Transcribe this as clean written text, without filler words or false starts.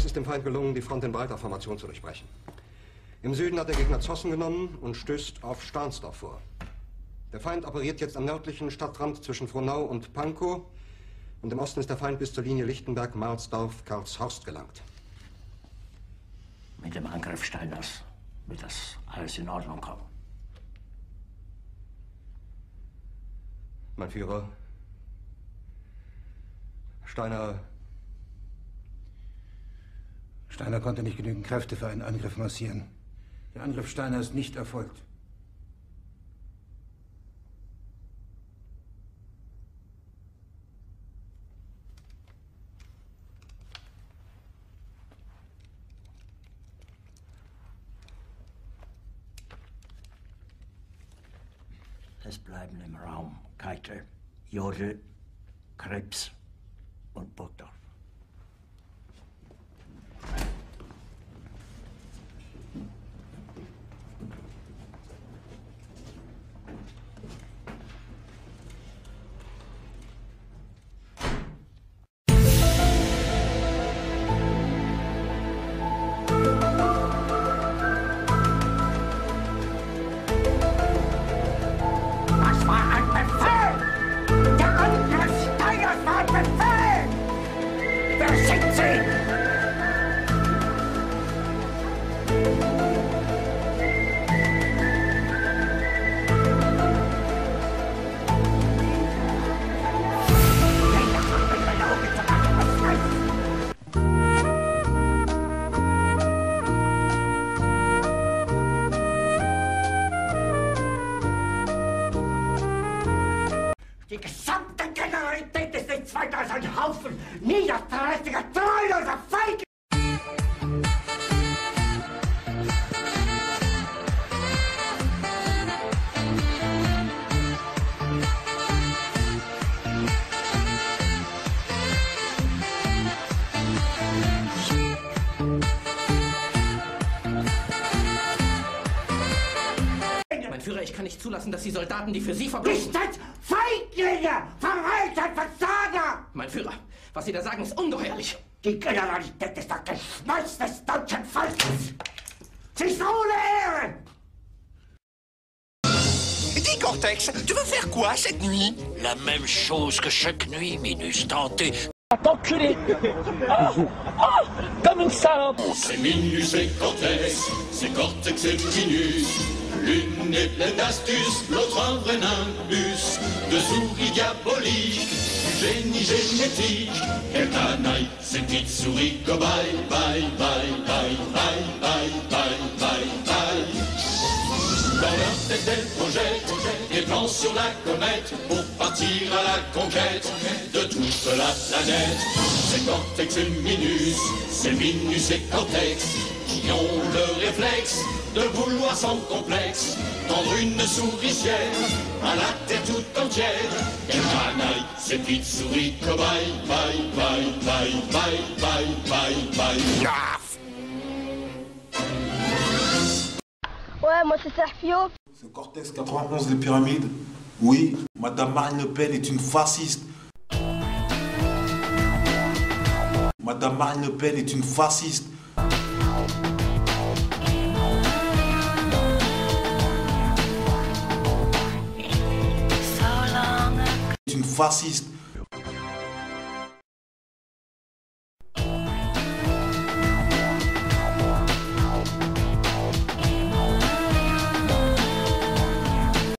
ist dem Feind gelungen, die Front in breiter Formation zu durchbrechen. Im Süden hat der Gegner Zossen genommen und stößt auf Stahnsdorf vor. Der Feind operiert jetzt am nördlichen Stadtrand zwischen Frohnau und Pankow. Und im Osten ist der Feind bis zur Linie Lichtenberg-Marsdorf-Karlshorst gelangt. Mit dem Angriff Steiners wird das alles in Ordnung kommen. Mein Führer, Steiner konnte nicht genügend Kräfte für einen Angriff massieren. Der Angriff Steiner ist nicht erfolgt. Es bleiben im Raum Keitel, Jodl, Krebs und Burgdorf. Die gesamte Generalität ist nichts weiter als ein Haufen niederträchtiger, treuloser Feige! Mein Führer, ich kann nicht zulassen, dass die Soldaten, die für Sie verbringen... Nicht als Feiglinge! Verreiter, Versager! Mein Führer, was Sie da sagen, ist ungeheuerlich. Die Generalität ist das Geschmeiß des deutschen Volkes! Sie ist ohne Ehre! Dis, Cortex, tu veux faire quoi cette nuit? La même chose que chaque nuit, Minus, tenter. T'enculé! Comme une salope! C'est Minus et Cortex, c'est Cortex et Minus. L'une est pleine d'astuces, l'autre un vrai nimbus. De souris diaboliques, du génie génétique. Quelle canaille, ces petites souris cobayes. Bye, bye, bye, bye, bye, bye, bye, bye. Dans leur tête, elles projettent des plans sur la comète pour partir à la conquête de toute la planète. C'est Cortex et Minus, c'est Minus et Cortex qui ont le réflexe de vouloir sans complexe prendre une souricière à la terre tout entière. Quelle canaille, ces petites souris cobayes. Bye, bye, bye, bye, bye, bye, bye. Ouais, moi c'est Serpio. C'est Cortex 91 des Pyramides. Oui, Madame Marine Le Pen est une fasciste. Madame Marine Le Pen est une fasciste. Une fasciste.